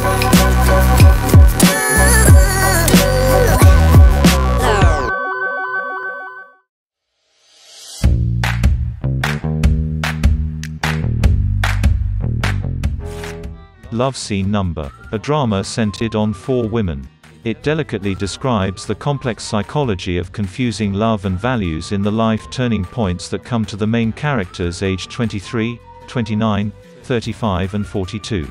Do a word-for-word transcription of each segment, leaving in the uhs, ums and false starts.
Love Scene Number, a drama centered on four women. It delicately describes the complex psychology of confusing love and values in the life turning points that come to the main characters aged twenty-three, twenty-nine, thirty-five and forty-two.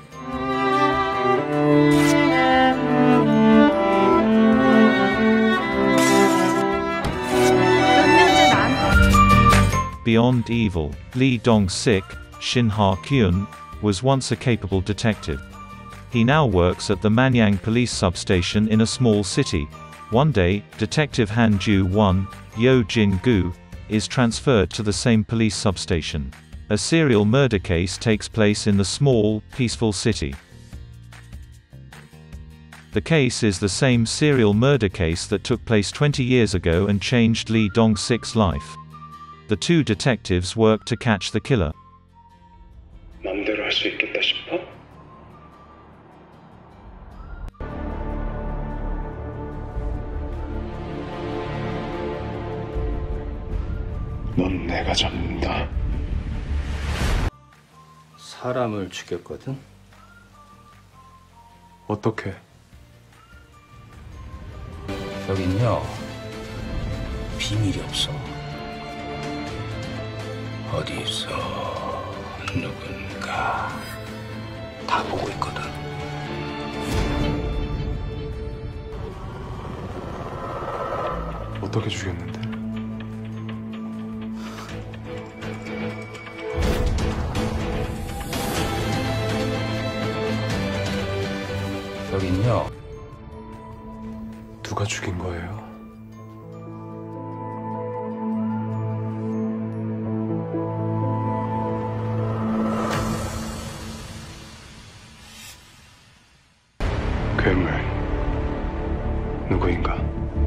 Beyond Evil, Lee Dong-sik, Shin Ha-kyun, was once a capable detective. He now works at the Manyang police substation in a small city. One day, Detective Han Ju-won, Yo Jin-gu, is transferred to the same police substation. A serial murder case takes place in the small, peaceful city. The case is the same serial murder case that took place twenty years ago and changed Lee Dong-sik's life. The two detectives work to catch the killer. 마음대로 할 수 있겠다 싶어? 넌 내가 잡는다. 사람을 죽였거든? 어떻게? 여긴요, 비밀이 없어. 어디서 누군가 다 보고 있거든. 어떻게 죽였는데? 여긴요, 누가 죽인 거예요? 괴물 누구인가?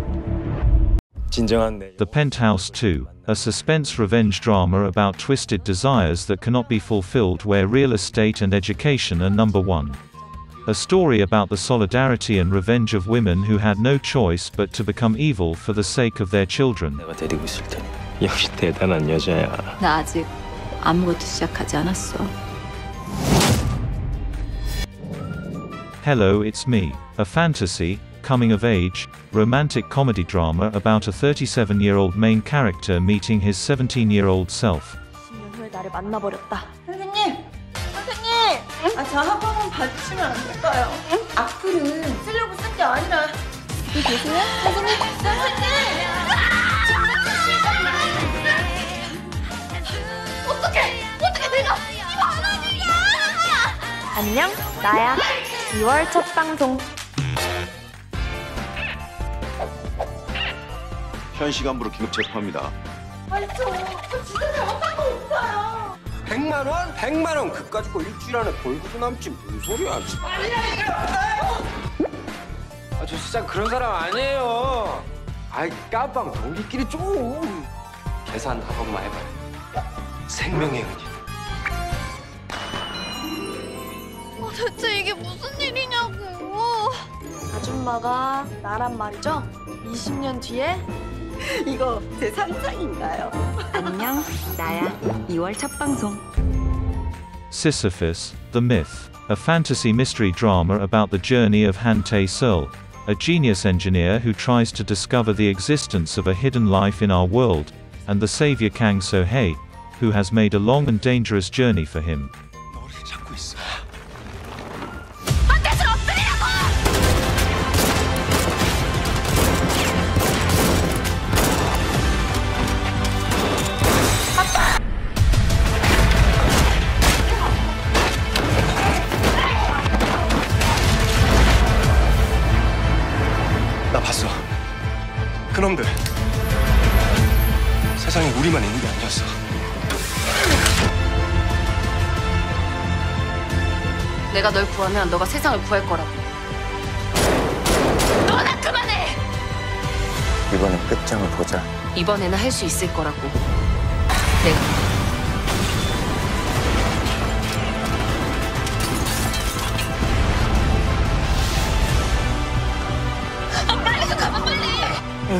The Penthouse two, a suspense revenge drama about twisted desires that cannot be fulfilled where real estate and education are number one. A story about the solidarity and revenge of women who had no choice but to become evil for the sake of their children. 내가 데리고 있을 테니. 역시 대단한 여자야. 나 아직 아무것도 시작하지 않았어. Hello, It's Me, a fantasy, coming-of-age, romantic comedy drama about a thirty-seven-year-old main character meeting his seventeen-year-old self. 십 년 후에 나를 만나버렸다. 선생님! 선생님! 아, 저 한 번만 봐주시면 안 될까요? 악플은 쓰려고 쓴 게 아니라. 여기 계세요? 선생님! 선생님! 어떡해! 어떡해 내가! 이거 안 하니까! 안녕, 나야. 이월 첫 방송. 현 시간부로 긴급 체포합니다. 아니 저, 저 진짜 잘못한 거 없어요. 백만 원? 백만 원! 그까짓 거 일주일 안에 벌고도 남지 무슨 소리야. 아니라니까요. 아, 저 진짜 그런 사람 아니에요. 아이, 깜빵 동기끼리 좀. 계산 한 번만 해봐요. 생명의 은인. 어, 대체 이게 무슨 일이냐고. 아줌마가 나란 말이죠? 이십 년 뒤에? 이거 제 상상인가요? 안녕, 나야. 이월 첫 방송. Sisyphus, The Myth, a fantasy mystery drama about the journey of Han Tae-seul, a genius engineer who tries to discover the existence of a hidden life in our world, and the savior Kang So-hae, who has made a long and dangerous journey for him. 너를 찾고 있어. 나 봤어. 그놈들 세상에 우리만 있는 게 아니었어. 내가 널 구하면 너가 세상을 구할 거라고. 너나 그만해! 이번엔 끝장을 보자. 이번에는 할 수 있을 거라고. 내가. 달라.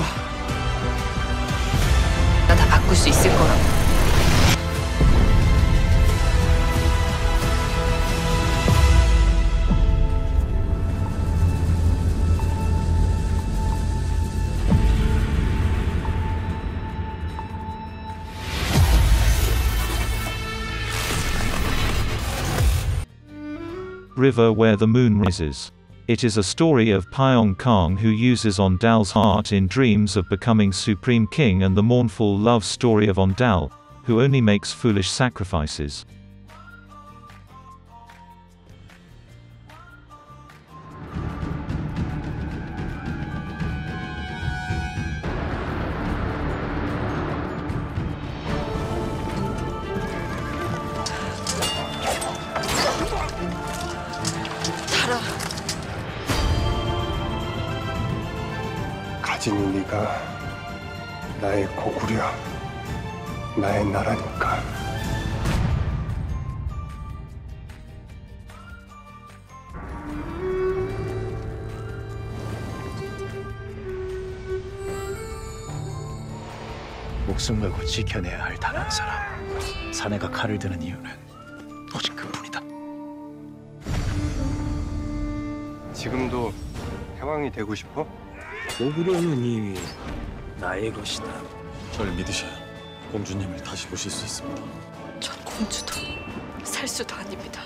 나 다 바꿀 수 있을 거라고. River Where the Moon Rises. It is a story of Pyong Kang who uses Ondal's heart in dreams of becoming supreme king, and the mournful love story of Ondal, who only makes foolish sacrifices. 가진이 네가 나의 고구려, 나의 나라니까. 목숨 걸고 지켜내야 할 단 한 사람. 사내가 칼을 드는 이유는 오직 그뿐이다. 지금도 해왕이 되고 싶어? 고구려는 이미 나의 것이다. 저를 믿으셔야 공주님을 다시 보실 수 있습니다. 전 공주도 살수도 아닙니다.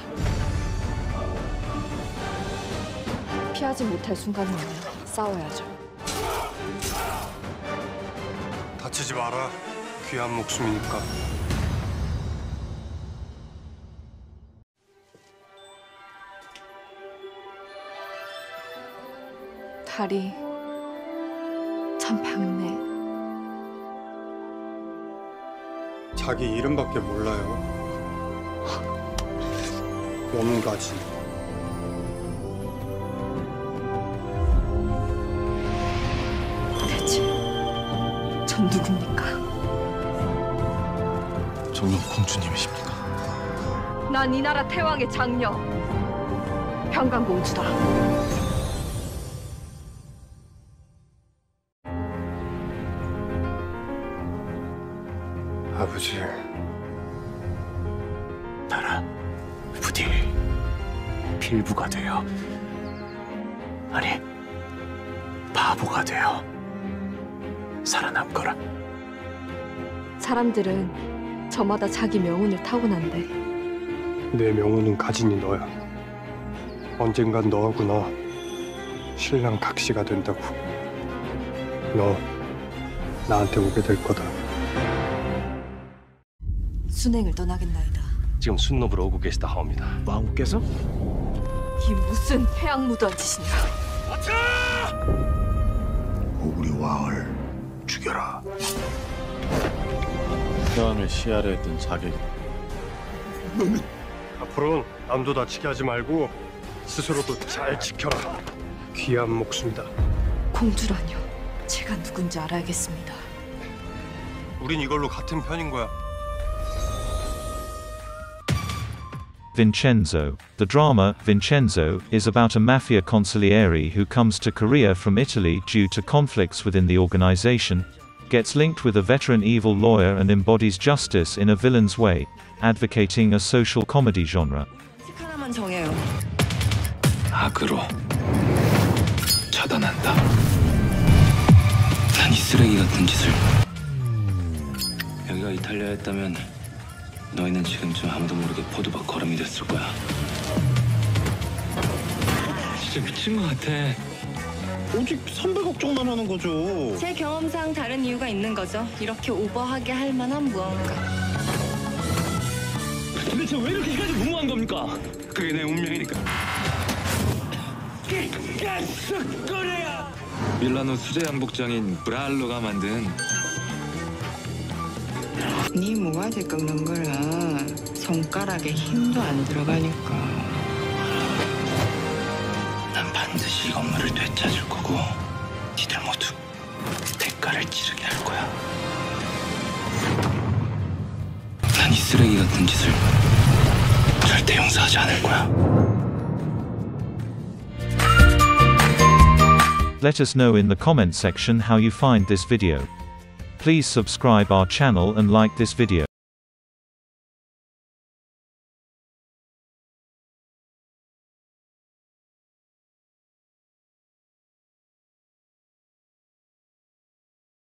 피하지 못할 순간이 오면 싸워야죠. 다치지 마라. 귀한 목숨이니까. 달이 참 밝네. 자기 이름밖에 몰라요. 연가지. 대체 전 누굽니까? 정녕 공주님이십니까? 난 이 나라 태왕의 장녀 평강공주다. 아버지. 달아, 부디 필부가 되어, 아니 바보가 되어 살아남거라. 사람들은 저마다 자기 명운을 타고난대. 내 명운은 가진이 너야. 언젠간 너하고 나 신랑 각시가 된다고. 너 나한테 오게 될 거다. 순행을 떠나겠나이다. 지금 순노부로 오고 계시다 하옵니다. 왕후께서? 이 무슨 회양무도한 짓이냐. 고구려 왕을 죽여라. 태왕을 시하려 했던 자객. 앞으로는 남도 다치게 하지 말고 스스로도 잘 지켜라. 귀한 목숨이다. 공주라뇨. 제가 누군지 알아야겠습니다. 우린 이걸로 같은 편인 거야. Vincenzo. The drama, Vincenzo, is about a mafia consigliere who comes to Korea from Italy due to conflicts within the organization, gets linked with a veteran evil lawyer and embodies justice in a villain's way, advocating a social comedy genre. 하나만 정해요. 악으로 처단한다. 난 이 쓰레기 같은 짓을. 여기가 이탈리아였다면 너희는 지금쯤 아무도 모르게 포도밭 거름이 됐을 거야. 진짜 미친 것 같아. 오직 선배 걱정만 하는 거죠. 제 경험상 다른 이유가 있는 거죠. 이렇게 오버하게 할 만한 무언가. 도대체 왜 이렇게까지 무모한 겁니까? 그게 내 운명이니까. 밀라노 수제 양복장인 브랄로가 만든 네 모가지 꺾는 거는 손가락에 힘도 안 들어가니까. 난 반드시 이 건물을 되찾을 거고 니들 모두 대가를 치르게 할 거야. 난 이 쓰레기 같은 짓을 절대 용서하지 않을 거야. Let us know in the comment section how you find this video. Please subscribe our channel and like this video.